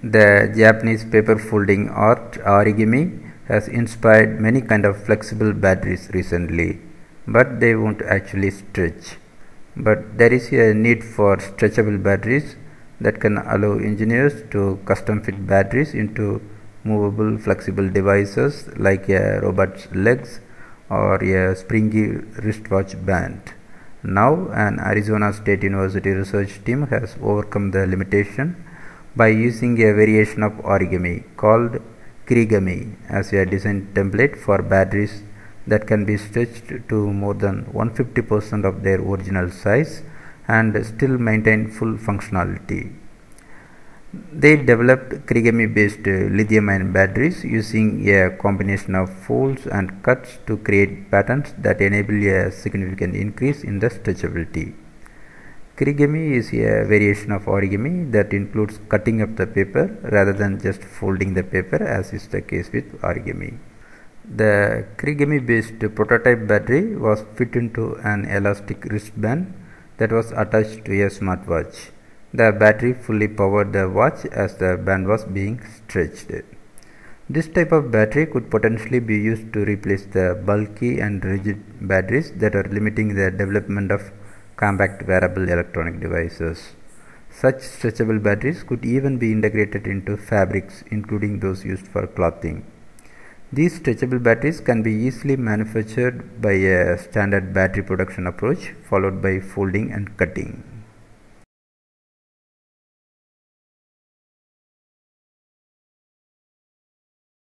The Japanese paper folding art origami has inspired many kind of flexible batteries recently, but they won't actually stretch. But there is a need for stretchable batteries that can allow engineers to custom fit batteries into movable flexible devices like a robot's legs or a springy wristwatch band. Now an Arizona State University research team has overcome the limitation by using a variation of origami called Kirigami as a design template for batteries that can be stretched to more than 150% of their original size and still maintain full functionality. They developed Kirigami-based lithium-ion batteries using a combination of folds and cuts to create patterns that enable a significant increase in the stretchability. Kirigami is a variation of origami that includes cutting up the paper rather than just folding the paper, as is the case with origami. The Kirigami-based prototype battery was fit into an elastic wristband that was attached to a smartwatch. The battery fully powered the watch as the band was being stretched. This type of battery could potentially be used to replace the bulky and rigid batteries that are limiting the development of compact wearable electronic devices. Such stretchable batteries could even be integrated into fabrics, including those used for clothing. These stretchable batteries can be easily manufactured by a standard battery production approach followed by folding and cutting.